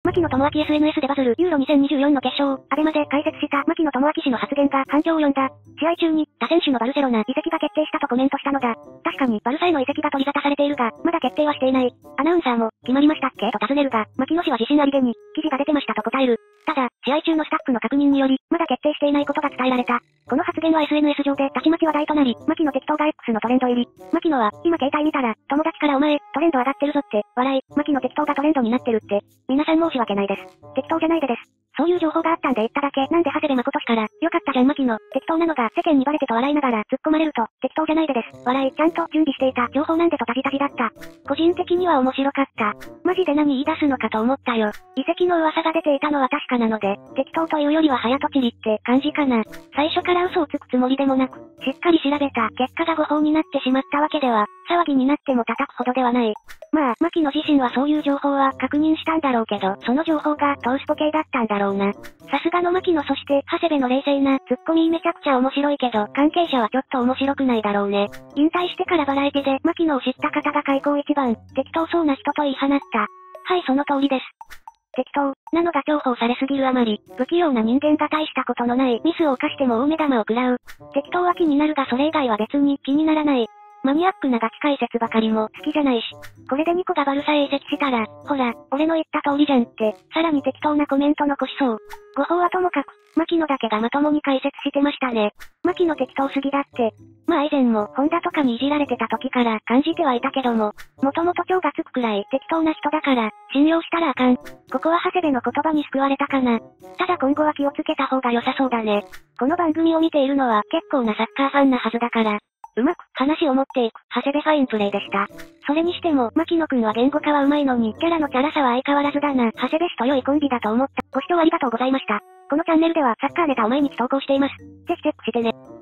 牧野智明 SNS でバズるユーロ2024の決勝、アベマで解説した牧野智明氏の発言が反響を呼んだ。試合中に、他選手のバルセロナ移籍が決定したとコメントしたのだ。確かにバルサへの移籍が取り沙汰されているが、まだ決定はしていない。アナウンサーも、決まりましたっけと尋ねるが、牧野氏は自信ありげに、記事が出てましたと答える。ただ、試合中のスタッフの確認により、まだ決定していないことが伝えられた。この発言は SNS 上でたちまち話題となり、牧野適当が X のトレンド入り。牧野は、今携帯見たら、友達からお前、トレンド上がってるぞって、笑い、牧野適当がトレンドになってるって。皆さん申し訳ないです。適当じゃないでです。そういう情報があったんで言っただけ。なんで長谷部誠氏から、よかったじゃん牧野、適当なのが世間にバレてと笑いながら突っ込まれると、適当じゃないでです。笑い、ちゃんと準備していた情報なんでとタジタジだった。個人的には面白かった。マジで何言い出すのかと思ったよ。移籍の噂が出ていたのは確かなので、適当というよりは早とちりって感じかな。最初から嘘をつくつもりでもなく、しっかり調べた結果が誤報になってしまったわけでは、騒ぎになっても叩くほどではない。まあ、牧野自身はそういう情報は確認したんだろうけど、その情報がトースポ系だったんだろうな。さすがの牧野そして、長谷部の冷静なツッコミめちゃくちゃ面白いけど、関係者はちょっと面白くないだろうね。引退してからバラエティで牧野を知った方が開口一番、適当そうな人と言い放った。はい、その通りです。適当なのが重宝されすぎるあまり、不器用な人間が大したことのないミスを犯しても大目玉を食らう。適当は気になるがそれ以外は別に気にならない。マニアックなガチ解説ばかりも好きじゃないし。これでニコがバルサへ移籍したら、ほら、俺の言った通りじゃんって、さらに適当なコメント残しそう。誤報はともかく、牧野だけがまともに解説してましたね。牧野適当すぎだって。まあ以前も、ホンダとかにいじられてた時から感じてはいたけども、もともと超がつくくらい適当な人だから、信用したらあかん。ここは長谷部の言葉に救われたかな。ただ今後は気をつけた方が良さそうだね。この番組を見ているのは結構なサッカーファンなはずだから。うまく話を持っていく、長谷部ファインプレイでした。それにしても、牧野くんは言語化は上手いのに、キャラのチャラさは相変わらずだな。長谷部氏と良いコンビだと思った。ご視聴ありがとうございました。このチャンネルではサッカーネタを毎日投稿しています。ぜひチェックしてね。